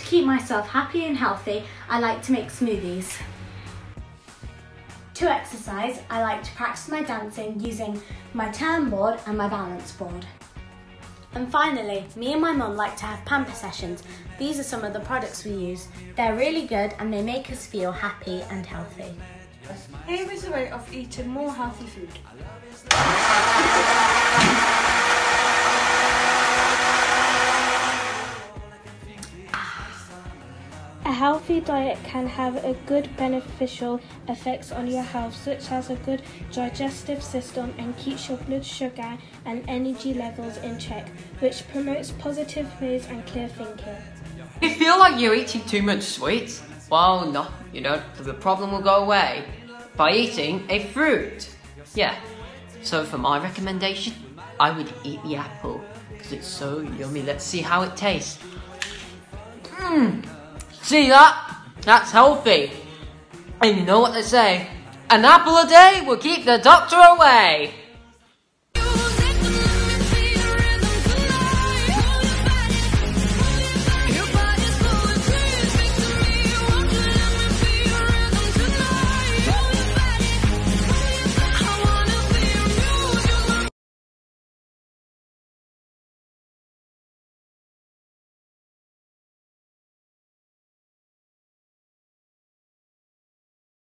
To keep myself happy and healthy, I like to make smoothies. To exercise, I like to practice my dancing using my turn board and my balance board. And finally, me and my mum like to have pamper sessions. These are some of the products we use. They're really good and they make us feel happy and healthy. Here is a way of eating more healthy food. A healthy diet can have a good beneficial effects on your health, such as a good digestive system and keeps your blood sugar and energy levels in check, which promotes positive moods and clear thinking. If you feel like you're eating too much sweets, well, no, you don't. The problem will go away by eating a fruit. Yeah, so for my recommendation, I would eat the apple because it's so yummy. Let's see how it tastes. See that? That's healthy. And you know what they say? An apple a day will keep the doctor away.